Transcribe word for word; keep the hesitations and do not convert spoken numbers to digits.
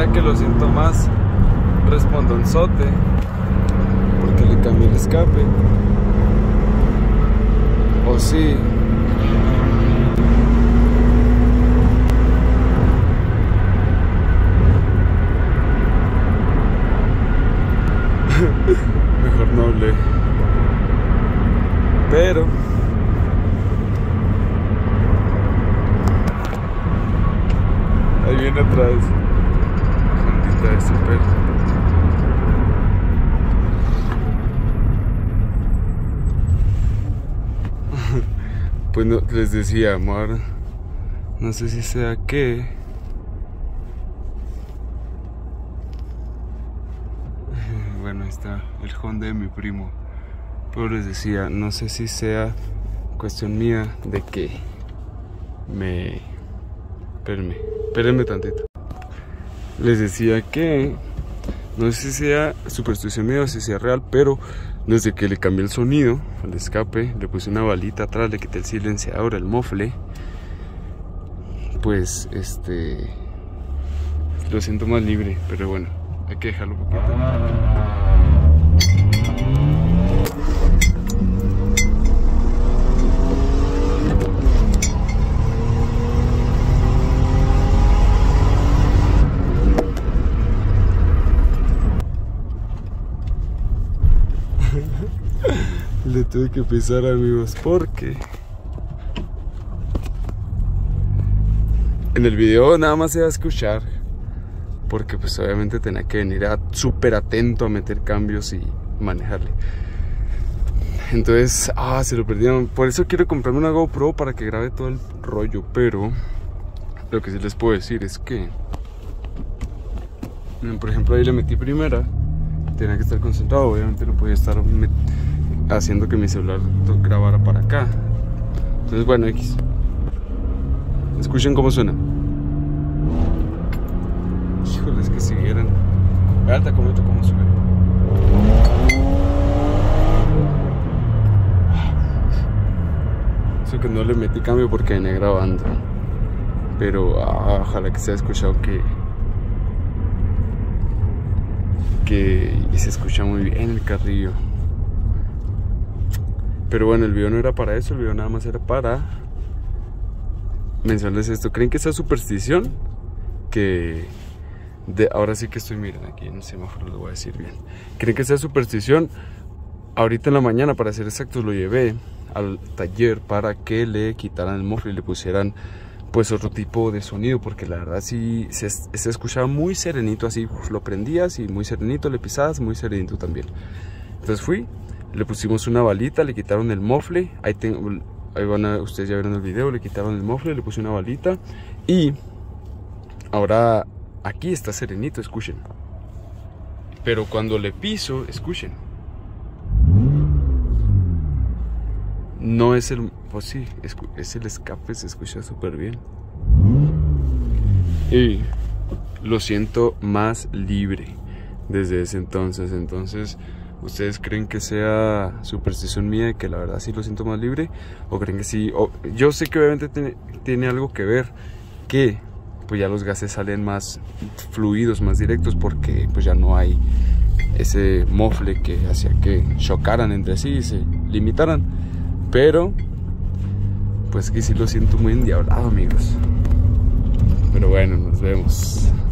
¿Será que lo siento más respondonzote porque le cambié el escape? ¿O sí? Mejor no hablé. Pero ahí viene atrás Jandita de super. Pues no, les decía, amor, no sé si sea que bueno, ahí está el Honda de mi primo. Pero les decía, no sé si sea cuestión mía de que me... Espérenme, espérenme tantito. Les decía que no sé si sea superstición mía o si sea real, pero desde que le cambié el sonido al escape, le puse una balita atrás, le quité el silenciador, el mofle, pues este lo siento más libre, pero bueno, hay que dejarlo un poquito. Le tuve que pisar, amigos, porque en el video nada más se va a escuchar, porque pues obviamente tenía que venir a súper atento a meter cambios y manejarle. Entonces, ah, se lo perdieron. Por eso quiero comprarme una GoPro para que grabe todo el rollo. Pero lo que sí les puedo decir es que, por ejemplo, ahí le metí primera. Tenía que estar concentrado, obviamente no podía estar haciendo que mi celular grabara para acá. Entonces, bueno, X. Escuchen cómo suena. Híjole, es que si vieran. Vean, te comento cómo suena. Eso que no le metí cambio porque venía grabando. Pero ah, ojalá que se haya escuchado que que y se escucha muy bien el carrillo. Pero bueno, el video no era para eso, el video nada más era para mencionarles esto. ¿Creen que sea superstición? Que de, ahora sí que estoy, miren, aquí en el semáforo lo voy a decir bien. ¿Creen que sea superstición? Ahorita en la mañana, para ser exactos, lo llevé al taller para que le quitaran el mofle y le pusieran pues otro tipo de sonido, porque la verdad sí se, se escuchaba muy serenito, así lo prendías y muy serenito, le pisabas muy serenito también. Entonces fui, le pusimos una balita, le quitaron el mofle, ahí, tengo, ahí van a, ustedes ya vieron el video, le quitaron el mofle, le puse una balita y ahora aquí está serenito, escuchen. Pero cuando le piso, escuchen. No es el... Pues sí, es, es el escape, se escucha súper bien. Y lo siento más libre desde ese entonces. Entonces, ¿ustedes creen que sea superstición mía y que la verdad sí lo siento más libre? ¿O creen que sí? O, yo sé que obviamente tiene, tiene algo que ver que pues ya los gases salen más fluidos, más directos, porque pues ya no hay ese mofle que hacía que chocaran entre sí y se limitaran. Pero pues que sí lo siento muy endiablado, amigos. Pero bueno, nos vemos.